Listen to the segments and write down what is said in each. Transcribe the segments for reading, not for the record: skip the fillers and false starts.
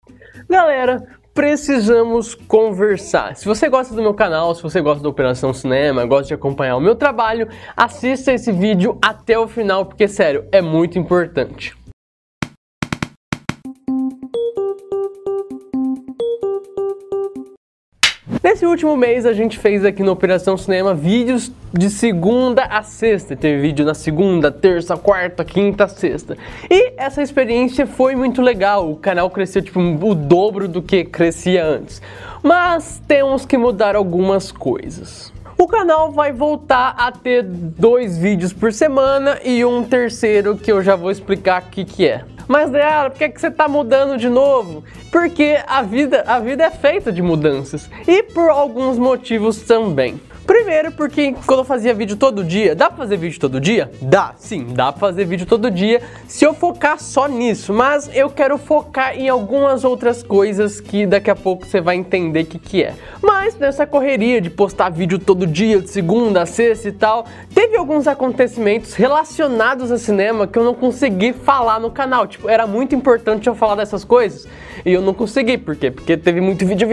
Galera, precisamos conversar. Se você gosta do meu canal, se você gosta da Operação Cinema, gosta de acompanhar o meu trabalho, assista esse vídeo até o final, porque sério, é muito importante. Nesse último mês a gente fez aqui no Operação Cinema vídeos de segunda a sexta. Teve vídeo na segunda, terça, quarta, quinta, sexta. E essa experiência foi muito legal. O canal cresceu tipo o dobro do que crescia antes. Mas temos que mudar algumas coisas. O canal vai voltar a ter 2 vídeos por semana e um terceiro que eu já vou explicar o que é. Mas, Leara, por que você tá mudando de novo? Porque a vida é feita de mudanças. E por alguns motivos também. Primeiro, porque quando eu fazia vídeo todo dia, dá pra fazer vídeo todo dia? Dá, sim, dá pra fazer vídeo todo dia se eu focar só nisso, mas eu quero focar em algumas outras coisas que daqui a pouco você vai entender o que é. Mas nessa correria de postar vídeo todo dia, de segunda a sexta e tal, teve alguns acontecimentos relacionados a cinema que eu não consegui falar no canal. Tipo, era muito importante eu falar dessas coisas e eu não consegui. Por quê? Porque teve muito vídeo.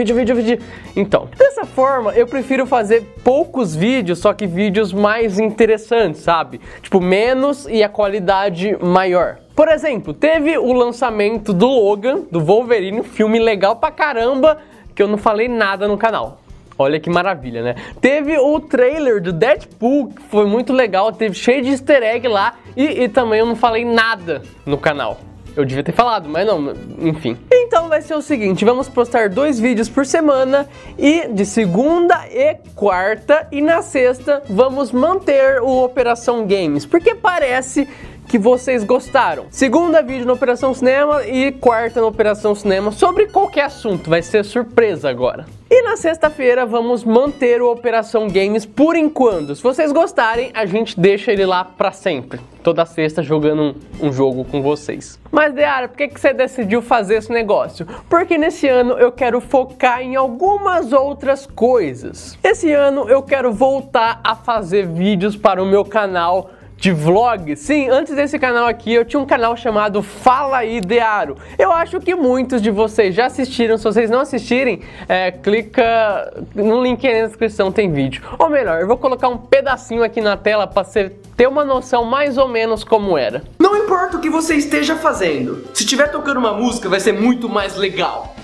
Então, dessa forma, eu prefiro fazer poucos vídeos, só que vídeos mais interessantes, sabe? Tipo, menos e a qualidade maior. Por exemplo, teve o lançamento do Logan, do Wolverine, um filme legal pra caramba, que eu não falei nada no canal. Olha que maravilha, né? Teve o trailer do Deadpool, que foi muito legal, teve cheio de easter egg lá, e também eu não falei nada no canal. Eu devia ter falado, mas não, enfim. Então vai ser o seguinte, vamos postar 2 vídeos por semana, e de segunda e quarta, e na sexta vamos manter o Operação Games, porque parece que vocês gostaram. Segunda vídeo na Operação Cinema e quarta na Operação Cinema sobre qualquer assunto, vai ser surpresa agora. E na sexta-feira vamos manter o Operação Games por enquanto. Se vocês gostarem, a gente deixa ele lá pra sempre. Toda sexta jogando um jogo com vocês. Mas, Deara, por que você decidiu fazer esse negócio? Porque nesse ano eu quero focar em algumas outras coisas. Esse ano eu quero voltar a fazer vídeos para o meu canal de vlog. Sim, antes desse canal aqui eu tinha um canal chamado Fala aí Dearo. Eu acho que muitos de vocês já assistiram. Se vocês não assistirem, clica no link aí na descrição, tem vídeo. Ou melhor, eu vou colocar um pedacinho aqui na tela para você ter uma noção mais ou menos como era. Não importa o que você esteja fazendo, se estiver tocando uma música vai ser muito mais legal.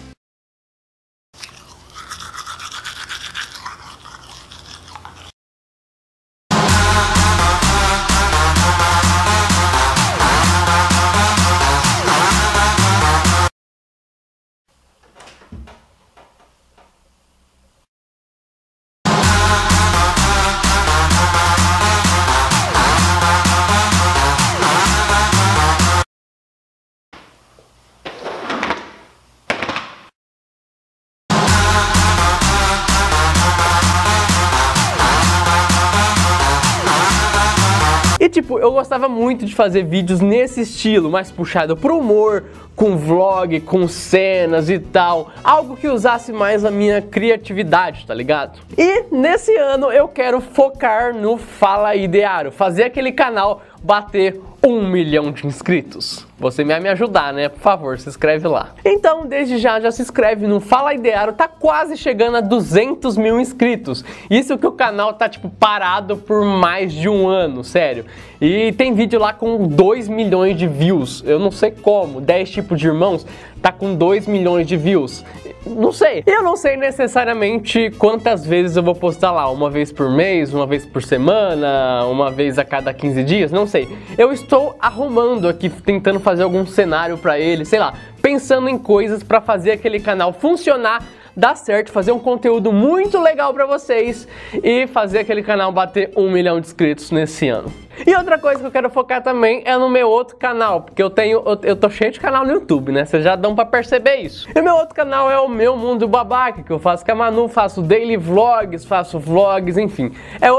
E tipo, eu gostava muito de fazer vídeos nesse estilo, mais puxado pro humor, com vlog, com cenas e tal. Algo que usasse mais a minha criatividade, tá ligado? E nesse ano eu quero focar no Fala aí Dearo, fazer aquele canal bater 1 milhão de inscritos. Você vai me ajudar, né? Por favor, se inscreve lá. Então, desde já se inscreve no Fala aí Dearo, tá quase chegando a 200 mil inscritos. Isso que o canal tá, tipo, parado por mais de um ano, sério. E tem vídeo lá com 2 milhões de views. Eu não sei como, 10 tipos de irmãos tá com 2 milhões de views. Não sei. Eu não sei necessariamente quantas vezes eu vou postar lá. Uma vez por mês, uma vez por semana, uma vez a cada 15 dias, não sei. Eu estou arrumando aqui, tentando fazer algum cenário pra ele, sei lá, pensando em coisas pra fazer aquele canal funcionar, dar certo, fazer um conteúdo muito legal pra vocês e fazer aquele canal bater 1 milhão de inscritos nesse ano. E outra coisa que eu quero focar também é no meu outro canal, porque eu tô cheio de canal no YouTube, né? Vocês já dão pra perceber isso. E o meu outro canal é o Meu Mundo Babaca, que eu faço com a Manu, faço daily vlogs, faço vlogs, enfim.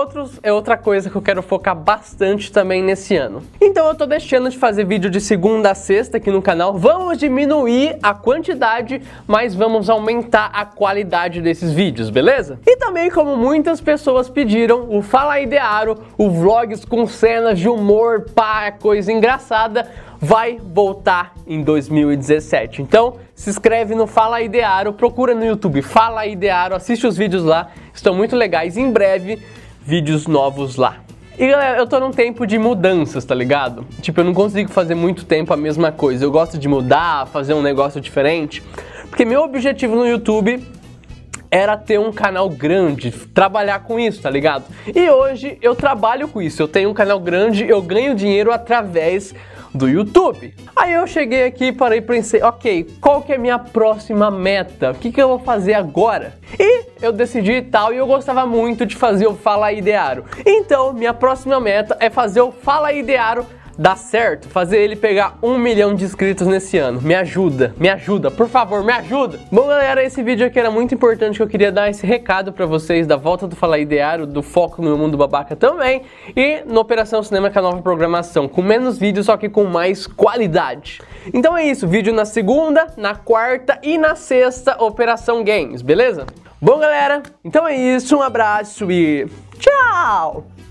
É outra coisa que eu quero focar bastante também nesse ano. Então eu tô deixando de fazer vídeo de segunda a sexta aqui no canal. Vamos diminuir a quantidade, mas vamos aumentar a qualidade desses vídeos, beleza? E também, como muitas pessoas pediram, o Fala aí Dearo, o vlogs com cenas de humor, pá, coisa engraçada, vai voltar em 2017. Então, se inscreve no Fala Idearo, procura no YouTube Fala Idearo, assiste os vídeos lá, estão muito legais. Em breve, vídeos novos lá. E galera, eu tô num tempo de mudanças, tá ligado? Tipo, eu não consigo fazer muito tempo a mesma coisa. Eu gosto de mudar, fazer um negócio diferente. Porque meu objetivo no YouTube era ter um canal grande, trabalhar com isso, tá ligado? E hoje eu trabalho com isso, eu tenho um canal grande, eu ganho dinheiro através do YouTube. Aí eu cheguei aqui e parei e pensei, ok, qual que é a minha próxima meta? O que eu vou fazer agora? E eu decidi e tal, e eu gostava muito de fazer o Fala Idearo. Então, minha próxima meta é fazer o Fala Idearo dar certo, fazer ele pegar 1 milhão de inscritos nesse ano. Me ajuda, por favor, me ajuda! Bom galera, esse vídeo aqui era muito importante, que eu queria dar esse recado pra vocês da volta do Fala Idearo, do foco no Mundo Babaca também, e no Operação Cinema, que é a nova programação, com menos vídeos, só que com mais qualidade. Então é isso, vídeo na segunda, na quarta e na sexta, Operação Games, beleza? Bom galera, então é isso, um abraço e tchau!